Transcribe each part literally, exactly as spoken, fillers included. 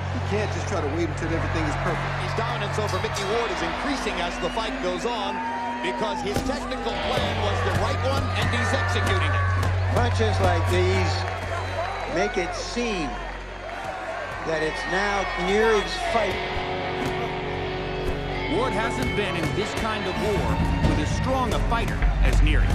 You can't just try to wait until everything is perfect. His dominance over Micky Ward is increasing as the fight goes on because his technical plan was the right one and he's executing it. Punches like these make it seem that it's now Neary's fight. Ward hasn't been in this kind of war with as strong a fighter as Neary.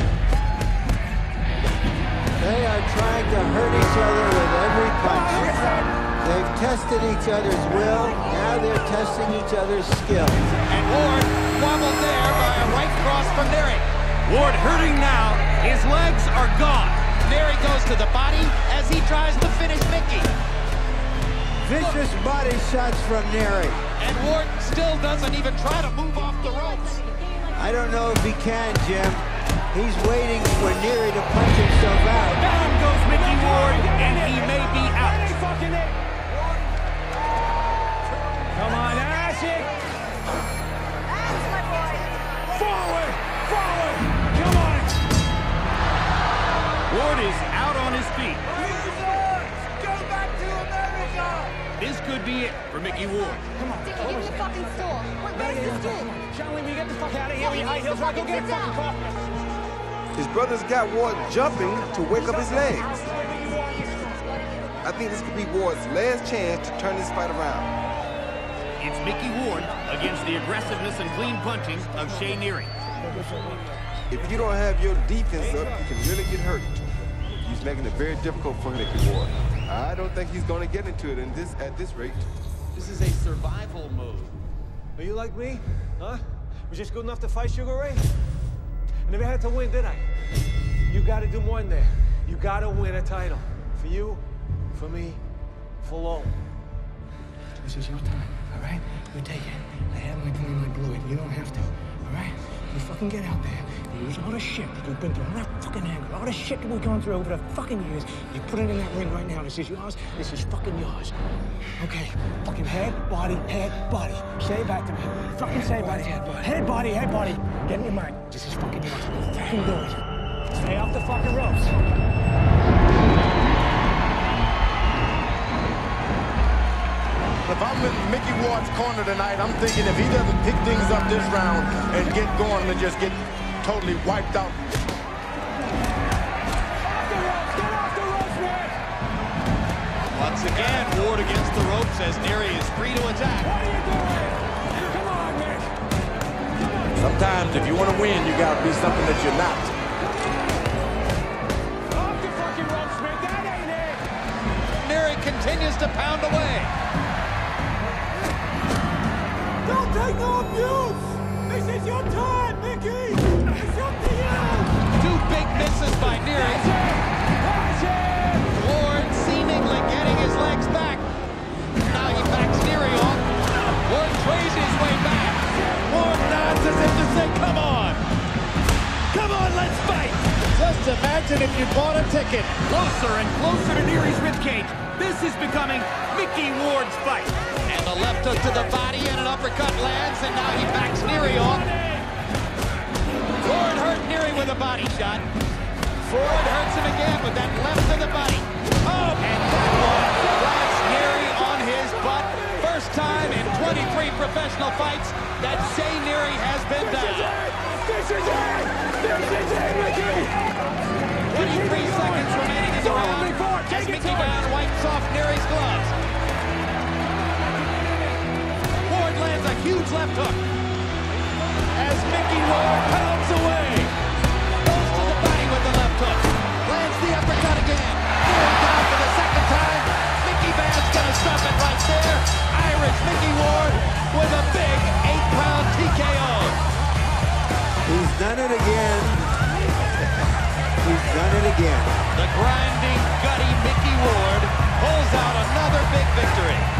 They are trying to hurt each other with every punch. They've tested each other's will, now they're testing each other's skill. And Ward wobbled there by a right cross from Neary. Ward hurting now, his legs are gone. Neary goes to the body as he tries to finish Micky. Vicious body shots from Neary. And Ward still doesn't even try to move off the ropes. I don't know if he can, Jim. He's waiting for Neary to punch himself out. Down goes Micky Ward, and he may be out. Come on, Ash it! Forward! Forward! Come on! Ward is out on his feet. Go back to America! This could be it for Micky Ward. Come on. Dicky, give me the fucking stool. Wait, where's the stool? Charlene, we get the fuck out of here with your high heels. Right, go get a fucking coffee. His brothers got Ward jumping to wake up his legs. I think this could be Ward's last chance to turn this fight around. It's Micky Ward against the aggressiveness and clean punching of Shea Neary. If you don't have your defense up, you can really get hurt. He's making it very difficult for Micky Ward. I don't think he's going to get into it in this at this rate. This is a survival mode. Are you like me? Huh? Was just good enough to fight Sugar Ray? I never had to win, did I? You gotta do more than that. You gotta win a title. For you, for me, for Lowell. This is your time, all right? You take it. I had my time, I blew it. You don't have to, all right? You fucking get out there. You use all the shit that we've been through, all that fucking anger, all the shit that we've gone through over the fucking years. You put it in that ring right now. This is yours. This is fucking yours. Okay? Fucking head, body, head, body. Say it back to me. Fucking say it back to me. Head, body, head, body. Get in your mind. This is fucking yours. Fucking do it. Stay off the fucking ropes. If I'm in Micky Ward's corner tonight, I'm thinking if he doesn't pick things up this round and get going and just get totally wiped out. Once again, Ward against the ropes as Neary is free to attack. What are you doing? Come on, Nick. Sometimes if you want to win, you got to be something that you're not. Off the fucking ropes, Smith. That ain't it. Neary continues to pound away. Don't take no abuse! This is your time, Micky! It's up to you! Two big misses by Neary. Ward seemingly getting his legs back. Now he backs Neary off. Ward plays his way back. Ward nods as if to say, come on! Come on, let's fight! Just imagine if you bought a ticket. Closer and closer to Neary's ribcage. This is becoming Micky Ward's fight. And the left hook to the body and an uppercut lands, and now he backs Neary off. Ward hurt Neary with a body shot. Ford hurts him again with that left to the body. Oh, and that one lands Neary on his butt. First time in twenty-three professional fights that Shea Neary has been down. This is it! This is it, Micky! twenty-three seconds remaining in the round as Micky Ward wipes off Neary's gloves. Ward lands a huge left hook as Micky Ward pounds away. Goes to the body with the left hook. Lands the uppercut again. Neary down for the second time. Micky Ward's gonna stop it right there. Irish Micky Ward with a big eight-pound T K O. He's done it again. He's done it again. The grinding, gutty Micky Ward pulls out another big victory.